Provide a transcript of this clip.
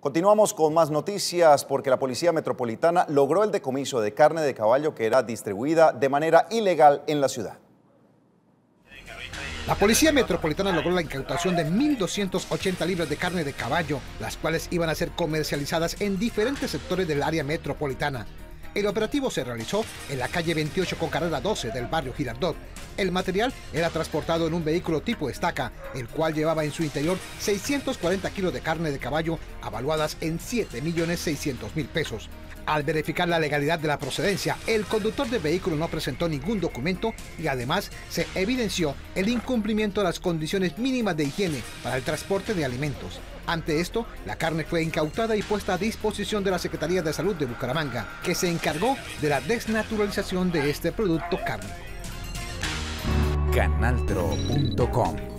Continuamos con más noticias porque la Policía Metropolitana logró el decomiso de carne de caballo que era distribuida de manera ilegal en la ciudad. La Policía Metropolitana logró la incautación de 1.280 libras de carne de caballo, las cuales iban a ser comercializadas en diferentes sectores del área metropolitana. El operativo se realizó en la calle 28 con carrera 12 del barrio Girardot. El material era transportado en un vehículo tipo estaca, el cual llevaba en su interior 640 kilos de carne de caballo, avaluadas en 7.600.000 pesos. Al verificar la legalidad de la procedencia, el conductor del vehículo no presentó ningún documento y además se evidenció el incumplimiento de las condiciones mínimas de higiene para el transporte de alimentos. Ante esto, la carne fue incautada y puesta a disposición de la Secretaría de Salud de Bucaramanga, que se encargó de la desnaturalización de este producto cárnico. Canaltro.com